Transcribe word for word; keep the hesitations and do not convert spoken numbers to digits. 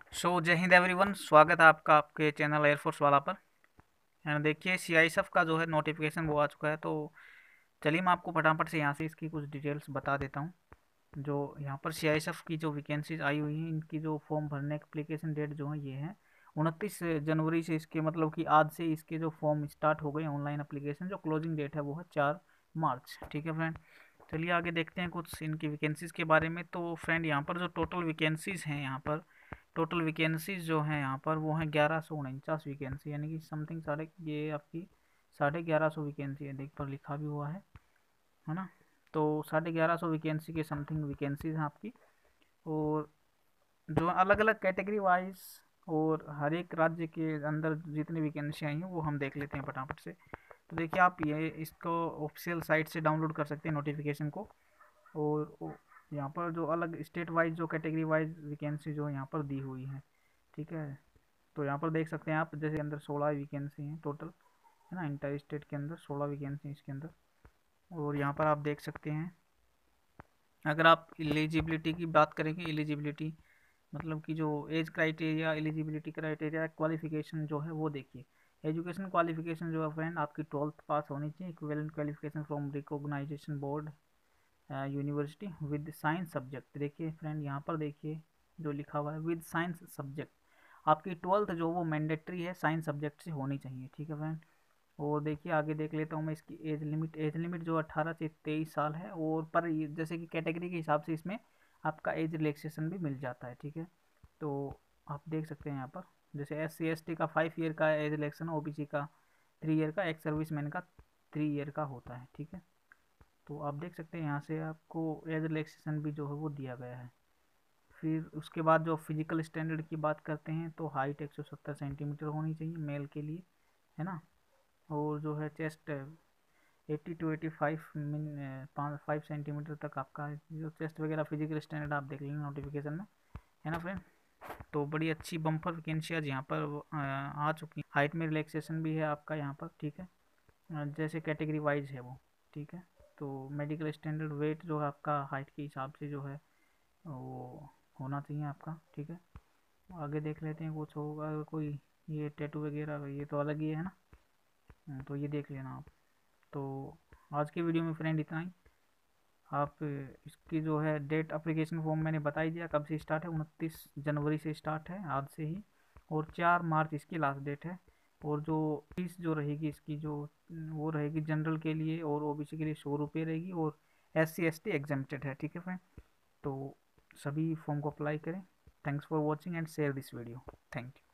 सो जय हिंद एवरीवन, स्वागत है आपका आपके चैनल एयरफोर्स वाला पर। एंड देखिए सीआईएसएफ का जो है नोटिफिकेशन वो आ चुका है। तो चलिए मैं आपको फटाफट से यहाँ से इसकी कुछ डिटेल्स बता देता हूँ। जो यहाँ पर सीआईएसएफ की जो वैकेंसीज आई हुई हैं, इनकी जो फॉर्म भरने की एप्लीकेशन डेट जो है ये है उनतीस जनवरी से। इसके मतलब कि आज से इसके जो फॉर्म स्टार्ट हो गए ऑनलाइन एप्लीकेशन। जो क्लोजिंग डेट है वो है चार मार्च। ठीक है फ्रेंड, चलिए आगे देखते हैं कुछ इनकी वैकेंसीज़ के बारे में। तो फ्रेंड यहाँ पर जो टोटल वैकेंसीज़ हैं, यहाँ पर टोटल वैकेंसीज जो हैं यहाँ पर वो हैं ग्यारह सौ उनचास वैकेंसी, यानी कि समथिंग साढ़े ये आपकी साढ़े ग्यारह सौ वैकेंसी है। देख पर लिखा भी हुआ है है ना। तो साढ़े ग्यारह सौ वैकेंसी के समथिंग वैकेंसीज हैं आपकी। और जो अलग अलग कैटेगरी वाइज और हर एक राज्य के अंदर जितनी वैकेंसी आई हैं वो हम देख लेते हैं फटाफट से। तो देखिए आप ये इसको ऑफिशियल साइट से डाउनलोड कर सकते हैं नोटिफिकेशन को। और यहाँ पर जो अलग स्टेट वाइज जो कैटेगरी वाइज वैकेंसी जो यहाँ पर दी हुई है, ठीक है। तो यहाँ पर देख सकते हैं आप, जैसे अंदर सोलह वैकेंसी हैं टोटल, है ना। इंटर स्टेट के अंदर सोलह वैकेंसी इसके अंदर। और यहाँ पर आप देख सकते हैं, अगर आप एलिजिबिलिटी की बात करेंगे, एलिजिबिलिटी मतलब कि जो age criteria, eligibility criteria, qualification जो है वो देखिए। एजुकेशन क्वालिफिकेशन जो है फ्रेंड आपकी ट्वेल्थ पास होनी चाहिए, equivalent qualification from recognization board university with science subject. देखिए फ्रेंड यहाँ पर देखिए जो लिखा हुआ है विद साइंस सब्जेक्ट, आपकी ट्वेल्थ जो वो मैंडेटरी है साइंस सब्जेक्ट से होनी चाहिए। ठीक है फ्रेंड। और देखिए आगे देख लेता हूँ मैं इसकी एज लिमिट। एज लिमिट जो अट्ठारह से तेईस साल है। और पर जैसे कि कैटेगरी के हिसाब से इसमें आपका एज रिलैक्सेशन भी मिल जाता है। ठीक है, तो आप देख सकते हैं यहाँ पर, जैसे एस सी एस टी का फाइव ईयर का age relaxation, O B C का थ्री ईयर का, एक्स सर्विस मैन का थ्री ईयर का होता है। ठीक है, तो आप देख सकते हैं यहाँ से आपको एज रिलैक्सेशन भी जो है वो दिया गया है। फिर उसके बाद जो फिजिकल स्टैंडर्ड की बात करते हैं, तो हाइट एक सौ सत्तर सेंटीमीटर होनी चाहिए मेल के लिए, है ना। और जो है chest eighty two eighty five min पाँच फाइव सेंटीमीटर तक आपका जो चेस्ट वगैरह फिजिकल स्टैंडर्ड आप देख लेंगे नोटिफिकेशन में, है ना फ्रेंड। तो बड़ी अच्छी बम्पर वैकेंसी आज यहाँ पर आ, आ चुकी। हाइट में रिलैक्सेशन भी है आपका यहाँ पर। ठीक है, जैसे कैटेगरी वाइज है वो। ठीक है, तो मेडिकल स्टैंडर्ड वेट जो है आपका हाइट के हिसाब से जो है वो होना चाहिए आपका। ठीक है, आगे देख लेते हैं कुछ होगा कोई। ये टैटू वगैरह ये तो अलग ही है ना, तो ये देख लेना आप। तो आज की वीडियो में फ्रेंड इतना ही। आप इसकी जो है डेट, अप्लीकेशन फॉर्म मैंने बता ही दिया कब से स्टार्ट है, उनतीस जनवरी से स्टार्ट है आज से ही। और चार मार्च इसकी लास्ट डेट है। और जो फीस जो रहेगी इसकी जो वो रहेगी जनरल के लिए और ओबीसी के लिए सौ रुपये रहेगी। और S C S T exempted है। ठीक है फ्रेंड, तो सभी फॉर्म को अप्लाई करें। Thanks for watching and share this video. Thank you.